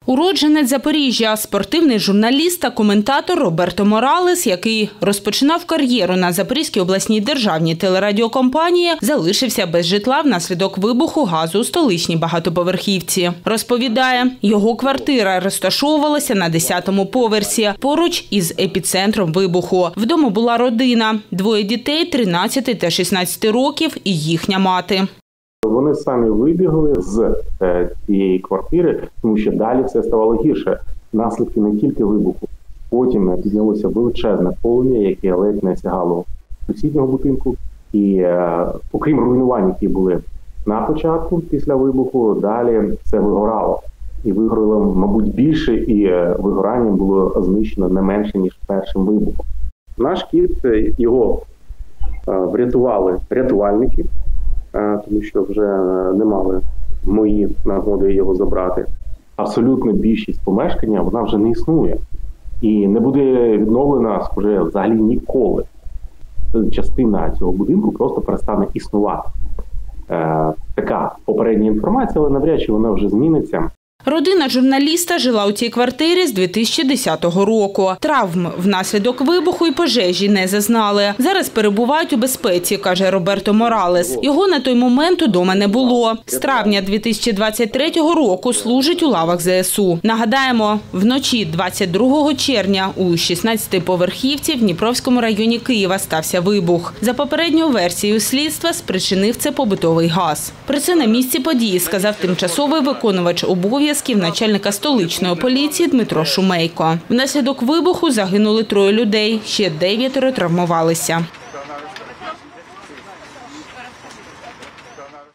Уродженець Запоріжжя, спортивний журналіст та коментатор Роберто Моралес, який розпочинав кар'єру на Запорізькій обласній державній телерадіокомпанії, залишився без житла внаслідок вибуху газу у столичній багатоповерхівці. Розповідає, його квартира розташовувалася на 10-му поверсі, поруч із епіцентром вибуху. Вдома була родина, 2 дітей 13 та 16 років і їхня мати. Вони самі вибігли з цієї квартири, тому що далі все ставало гірше. Наслідки не тільки вибуху. Потім піднялося величезне полум'я, яке ледь не сягало сусіднього будинку. І окрім руйнувань, які були на початку після вибуху, далі все вигорало. І вигоріло, мабуть, більше, і вигорання було знищено не менше, ніж першим вибухом. Наш кіт, його врятували рятувальники, тому що вже не мали мої нагоди його забрати. Абсолютно більшість помешкання, вона вже не існує. І не буде відновлена вже взагалі ніколи. Частина цього будинку просто перестане існувати. Така попередня інформація, але навряд чи вона вже зміниться. Родина журналіста жила у цій квартирі з 2010 року. Травм внаслідок вибуху і пожежі не зазнали. Зараз перебувають у безпеці, каже Роберто Моралес. Його на той момент удома не було. З травня 2023 року служить у лавах ЗСУ. Нагадаємо, вночі 22 червня у 16-поверхівці в Дніпровському районі Києва стався вибух. За попередньою версією слідства спричинив це побутовий газ. Про це на місці події сказав тимчасовий виконувач обов'язків начальника столичної поліції Дмитро Шумейко. Внаслідок вибуху загинули 3 людей, ще 9 травмувалися.